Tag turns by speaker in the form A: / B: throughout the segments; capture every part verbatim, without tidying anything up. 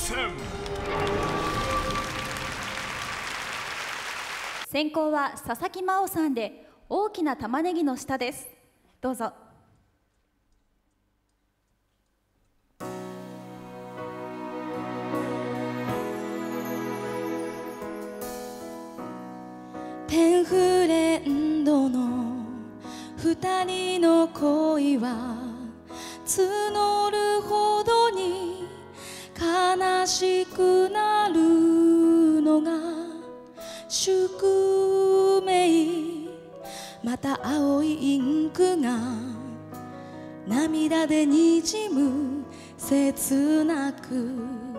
A: 戦。
B: 先攻は佐々木真央さんで大きな玉ねぎの下です。どうぞ。
C: ペンフレンドの二人の恋は募るほどに悲しくなるのが宿命。また青いインクが涙でにじむ切なく。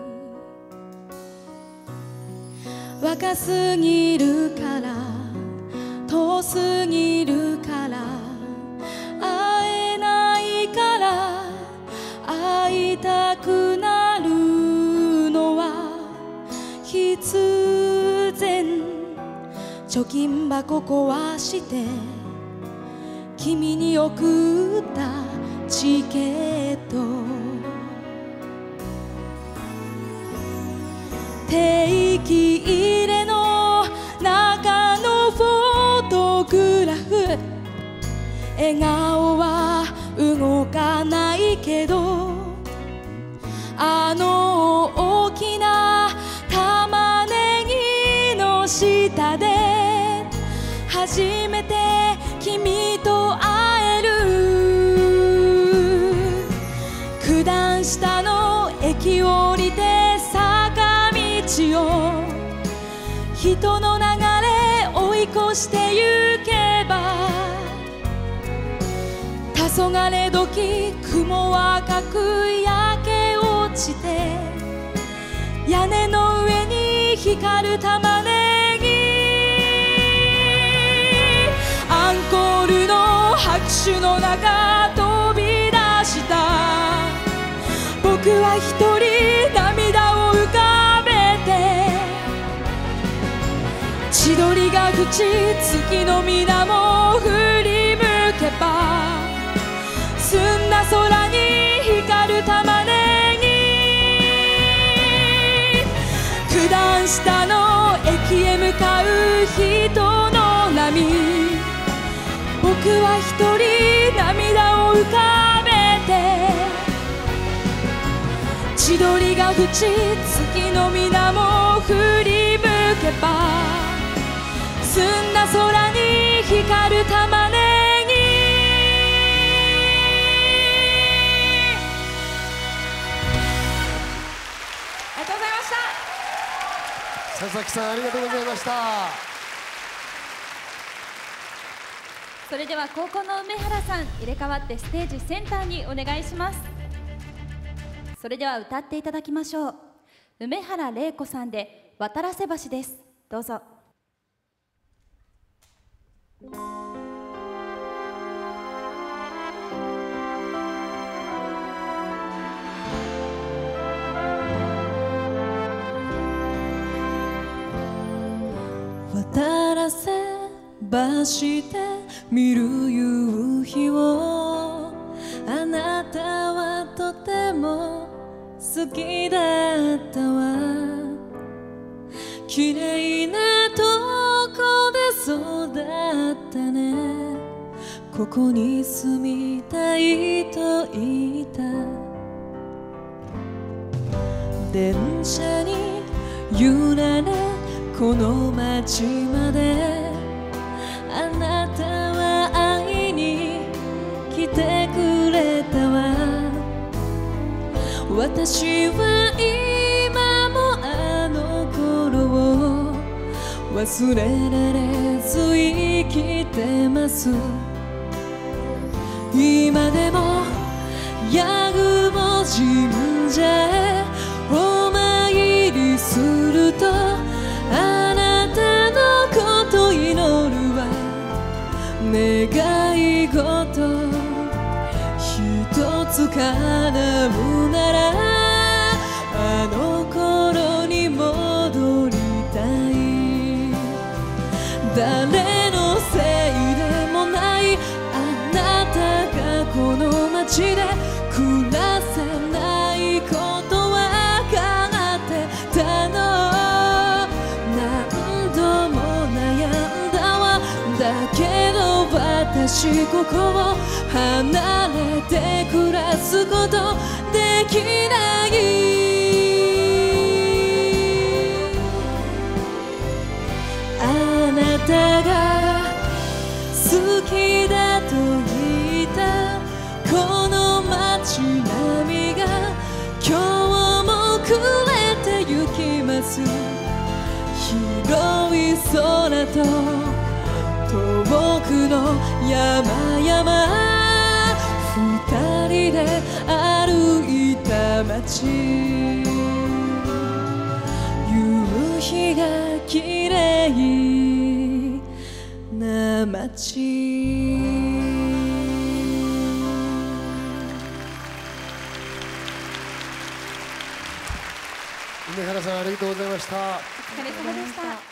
C: 若すぎるから遠すぎるから会えないから会いたくなるのは必然。貯金箱壊して君に送ったチケット。定期入れの中のフォトグラフ。笑顔は動かないけどあの大きな玉ねぎの下で初めて君と会える。九段下の駅を降りて坂道を人の流れ追い越して行けば黄昏時雲は赤く焼け落ちて屋根の上に光る玉ねぎ。アンコールの拍手の中飛び出した僕は一人涙を浮かべて千鳥が朽ち月の水面振り向けば澄んだ空に光る玉ねぎ。九段下の駅へ向かう人の波僕は一人涙を浮かべて千鳥が朽ち月の水面振り向けば澄んだ空に光る玉ねぎ。ありがとうございました。
D: 佐々木さんありがとうございました。
B: それでは高校の梅原さん、入れ替わってステージセンターにお願いします。それでは歌っていただきましょう。梅原玲子さんで渡良瀬橋です。どうぞ。
C: 渡良瀬橋で見る夕日をあなたはとても好きだったわ。綺麗なとこで育ったね。ここに住みたいと言った。電車に揺られこの街まであなたは会いに来てくれたわ。私は今もあの頃を忘れられず生きてます。今でも八雲神社へお参りするとあなたのこと祈るわ。願い事一つ叶うならあの頃に戻りたい。誰のせいでもないあなたがこの街で暮らせないことは分かっしここを離れて暮らすことできないあなたが好きだと言ったこの街並みが今日も暮れてゆきます広い空と遠くの山々二人で歩いた街夕日が綺麗な街
A: 梅原さんありがとうございました。
B: お疲れ様でした。